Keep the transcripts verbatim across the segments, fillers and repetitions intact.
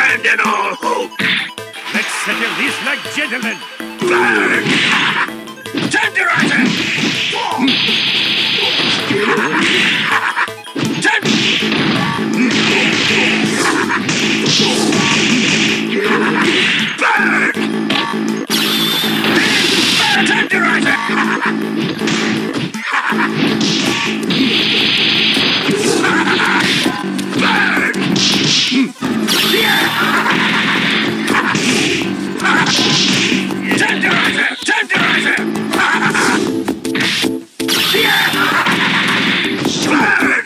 Abandon all hope! Let's settle this like gentlemen! Burn! Tenderizer! Burn! Tenderizer! Burn! Tenderizer! Tenderizer! Burn!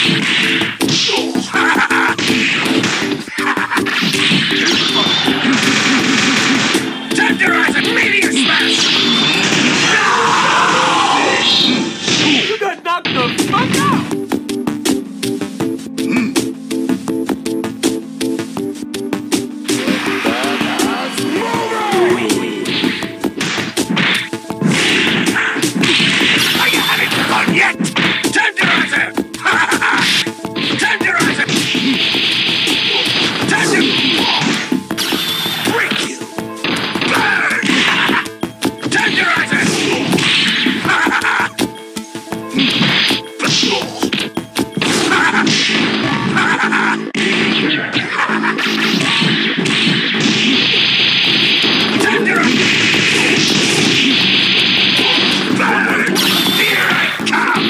Tenderizer! Meteor smash! You got knocked the fuck out! Are you having fun yet? Tenderizer! Tenderizer! Tender... Break you! Burn! Tenderizer! Burn! Here I come!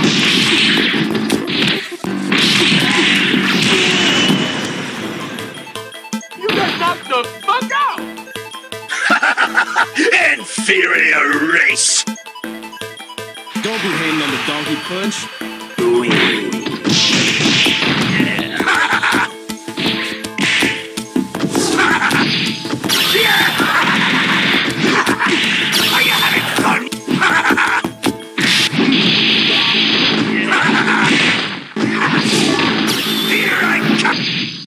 You got knocked the fuck out! Inferior race! Don't be hating on the donkey punch. Are you having fun? Here I come!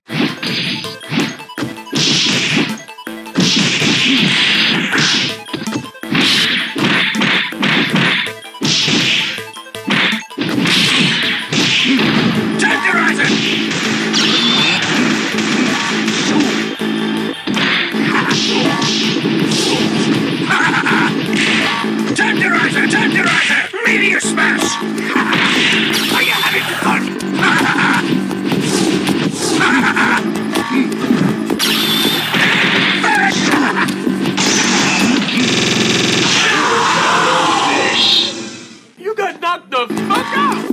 Tenderizer! Tenderizer! Tenderizer! Meteor smash! Are you having fun? You got knocked the fuck out!